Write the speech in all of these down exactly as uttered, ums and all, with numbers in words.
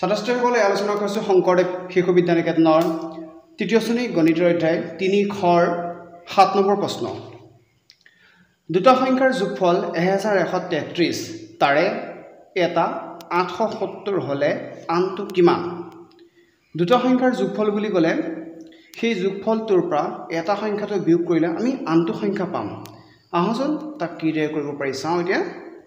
ছাত্ৰসকলে আলোচনা কৰিছো শংকৰদেৱ শিশু বিদ্যানিকেতনৰ তৃতীয় শ্ৰেণী গণিতৰ অধ্যায় তিনি খৰ সাত নম্বৰ প্ৰশ্ন দুটা সংখ্যাৰ যোগফল এক হাজাৰ এশ তেত্ৰিশ তাৰে এটা আঠশ সত্তৰ হলে আনটো কিমান দুটা সংখ্যাৰ যোগফল বুলি ক'লে সেই যোগফলটোৰ পৰা এটা সংখ্যাটো বিয়োগ কৰিলে আমি আনটো সংখ্যা পাম আহচোন তাক কি দৰে কৰিব পাৰি চাওঁ এতিয়া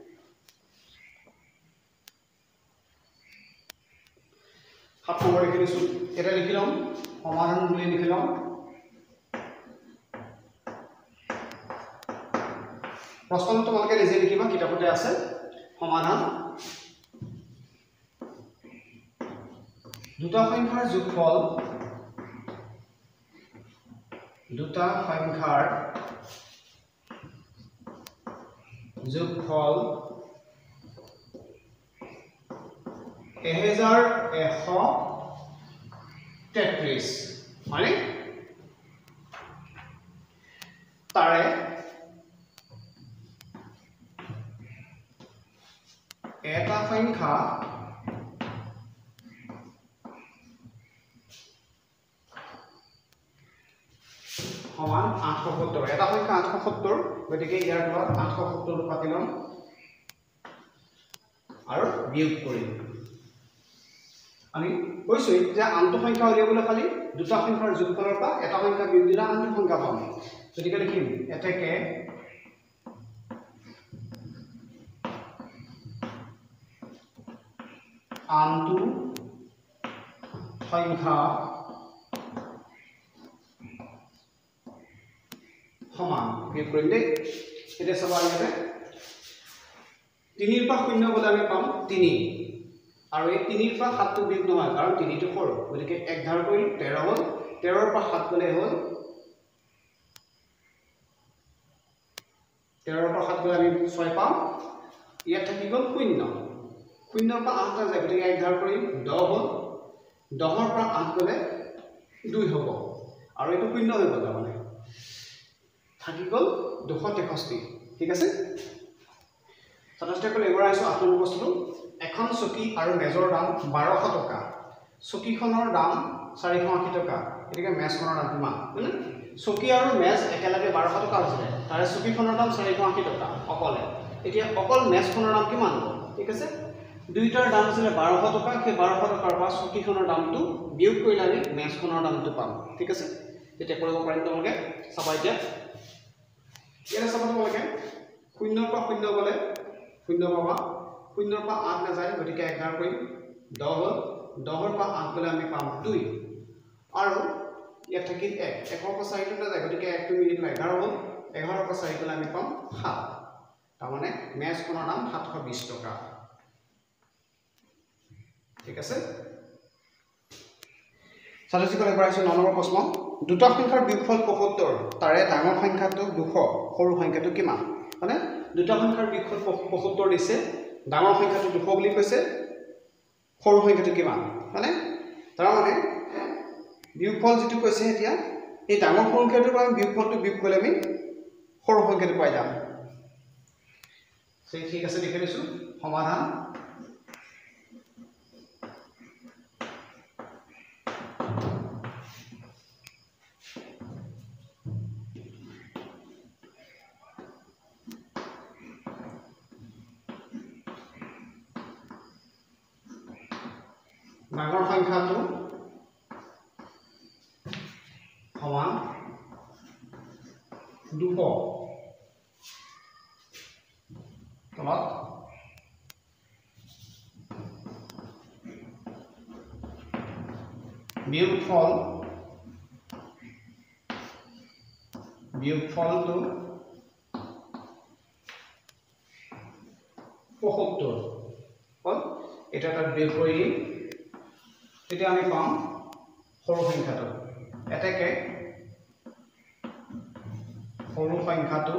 সাত নম্বৰ লিখি দিছো এটা লিখি লম সমাধান বুলি লিখি লম প্ৰশ্নটো তোমালোকে নিজে লিখিবা কিতাপতে আছে সমাধান দুটা সংখ্যাৰ যোগফল দুটা সংখ্যাৰ যোগফল এক হাজাৰ এশ তেত্ৰিশ মানে তাৰে এটা সংখ্যা সমান আঠশ সত্তৰ এটা সংখ্যা আঠশ সত্তৰ গতিকে ইয়াৰ পৰা আঠশ সত্তৰ পাতি লম আৰু বিয়োগ কৰিম আমি কৈছো যে আনটো সংখ্যা উলিয়াবলৈ খালি দুটা সংখ্যাৰ যোগফলৰ পৰা এটা সংখ্যা বিয়োগ দিলে আনটো সংখ্যা পাম গতিকে লিখিম এতেকে আনটো সংখ্যা সমান বিয়োগ কৰিম দেই এতিয়া চাবা ইয়াতে তিনিৰ পৰা শূন্য গ'লে আমি পাম তিনি আৰু এই তিনিৰ পৰা সাতটো বিয়োগ নহয় কাৰণ তিনিটো সৰু গতিকে এক ধাৰ কৰি তেৰ হ'ল তেৰৰ পৰা সাত গ'লে হ'ল তেৰৰ পৰা সাত গ'লে আমি ছয় পাম ইয়াত থাকি গ'ল শূন্য শূন্যৰ পৰা আঠ যায় গতিকে এক ধাৰ কৰি দহ হ'ল দহৰ পৰা আঠ গ'লে দুই হ'ব আৰু এইটো শূন্য হৈ গ'ল তাৰমানে থাকি গ'ল দুশ তেষষ্ঠি ঠিক আছে ছাত্ৰসকলে এবাৰ আহিছো আঠ নম্বৰ প্ৰশ্নটো এখন চকী আৰু মেজৰ দাম বাৰশ টকা চকীখনৰ দাম চাৰিশ আশী টকা এটিকে মেজখনৰ দাম কিমান মানে চকী আৰু মেজ একেলগে বাৰশ টকা হৈছিলে তাৰে চকীখনৰ দাম চাৰিশ আশী টকা অকলে এতিয়া অকল মেজখনৰ দাম কিমান হ'ব ঠিক আছে দুইটাৰ দাম আছিল বাৰশ টকা সেই বাৰশ টকাৰ পৰা চকীখনৰ দামটো বিয়োগ কৰিলে আমি মেজখনৰ দামটো পাম ঠিক আছে এতিয়া কৰিব পাৰিম তোমালোকে চাবা এতিয়া ইয়াতে চাবা তোমালোকে শূন্যৰ পৰা শূন্য গ'লে শূন্য পাবা শূন্যৰ পৰা আঠ নাযায় গতিকে এঘাৰ কৰিম দহ হ'ল দহৰ পৰা আঠ গ'লে আমি পাম দুই আৰু ইয়াত থাকিল এক একৰ পৰা চাৰিটো নাযায় গতিকে একটো মিলি পেলাই এঘাৰ হ'ল এঘাৰৰ পৰা চাৰি গ'লে আমি পাম সাত তাৰমানে মেজখনৰ দাম সাতশ বিশ টকা ঠিক আছে ছাত্ৰসকলে এবাৰ আহিছো ন নম্বৰ প্ৰশ্ন দুটা সংখ্যাৰ বিয়োগফল পঁয়সত্তৰ তাৰে ডাঙৰ সংখ্যাটো দুশ সৰু সংখ্যাটো কিমান মানে দুটা সংখ্যাৰ বিয়োগফল পঁয়সত্তৰ দিছে ডাঙৰ সংখ্যাটো দুশ বুলি কৈছে সৰু সংখ্যাটো কিমান মানে তাৰ মানে বিয়োগফল যেটো কৈছে এতিয়া এই ডাঙৰ সংখ্যাটোৰ পৰা বিয়োগফলটো বিয়োগ কৰিলে আমি সৰু সংখ্যাটো পাই যাম ঠিক আছে লিখি দিছো সমাধান ডাঙৰ সংখ্যাটো সমান দুশ তলত বিয়োগফল বিয়োগফলটো পঁয়সত্তৰ হ'ল এটা তাত বিয়োগ কৰি দিম তেতিয়া আমি পাম সৰু সংখ্যাটো এতেকে সৰু সংখ্যাটো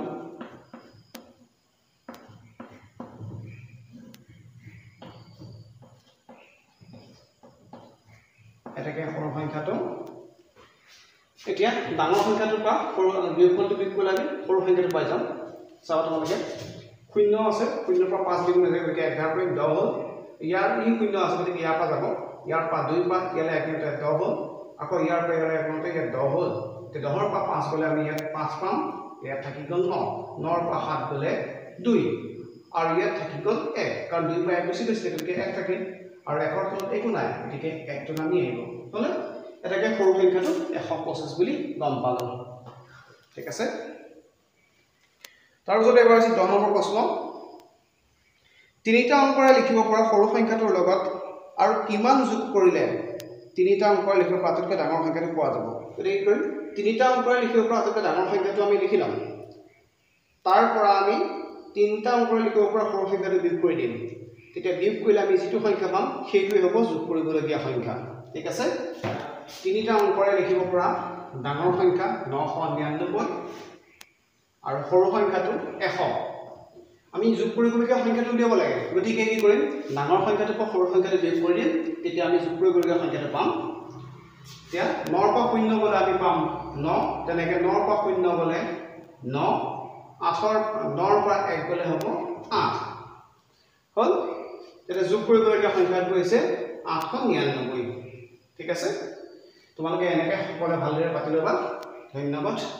এতেকে সৰু সংখ্যাটো এতিয়া ডাঙৰ সংখ্যাটোৰ পৰা সৰু বিয়োগফলটো বিয়োগ কৰিলে আমি সৰু সংখ্যাটো পাই যাম চাবা তোমালোকে শূন্য আছে শূন্যৰ পৰা পাঁচ বিয়োগ নাযায় গতিকে এঘাৰ কৰি দহ হ'ল ইয়াৰ ই শূন্য আছে গতিকে ইয়াৰ পৰা যাব ইয়াৰ পৰা দুই পৰা ইয়ালৈ এক মিনিট দহ হ'ল আকৌ ইয়াৰ পৰা ইয়ালৈ এক মিনিট ইয়াত দহ হ'ল তে দহৰ পৰা পাঁচ গ'লে আমি ইয়াত পাঁচ পাম ইয়াত থাকি গ'ল ন নৰ পৰা সাত গ'লে দুই আৰু ইয়াত থাকি গ'ল এক কাৰণ দুই পৰা এক গুচি গৈছিলে গতিকে এক থাকিল আৰু একৰ তলত একো নাই গতিকে একটো নামি আহিব হ'লে এটাকে সৰু সংখ্যাটো এশ পঁচিছ বুলি গম পালো ঠিক আছে তাৰপিছত এবাৰ আছে দহ নম্বৰ প্ৰশ্ন তিনিটা অংকৰে লিখিব পৰা সৰু সংখ্যাটোৰ লগত আৰু কিমান যোগ কৰিলে তিনিটা অংকৰে লিখিব পৰা আটাইতকৈ ডাঙৰ সংখ্যাটো পোৱা যাব গতিকে কি কৰিম তিনিটা অংকৰে লিখিব পৰা আটাইতকৈ ডাঙৰ সংখ্যাটো আমি লিখি ল'ম তাৰ পৰা আমি তিনিটা অংকৰে লিখিব পৰা সৰু সংখ্যাটো বিয়োগ কৰি দিম তেতিয়া বিয়োগ কৰিলে আমি যিটো সংখ্যা পাম সেইটোৱে হ'ব যোগ কৰিবলগীয়া সংখ্যা ঠিক আছে তিনিটা অংকৰে লিখিব পৰা ডাঙৰ সংখ্যা নশ নিৰানব্বৈ আৰু সৰু সংখ্যাটো এশ আমি যোগ কৰিবলগীয়া সংখ্যাটো উলিয়াব লাগে গতিকে কি কৰিম ডাঙৰ সংখ্যাটো পৰা সৰু সংখ্যাটো বিয়োগ কৰি দিম তেতিয়া আমি যোগ কৰিবলগীয়া সংখ্যাটো পাম এতিয়া নৰ পৰা শূন্য গ'লে আমি পাম ন তেনেকৈ নৰ পৰা শূন্য গ'লে ন আঠৰ নৰ পৰা এক গ'লে হ'ব আঠ হ'ল তেতিয়া যোগ কৰিবলগীয়া সংখ্যাটো হৈছে আঠশ নিৰানব্বৈ ঠিক আছে তোমালোকে এনেকৈ সকলোৱে ভালদৰে পাতি ল'বা ধন্যবাদ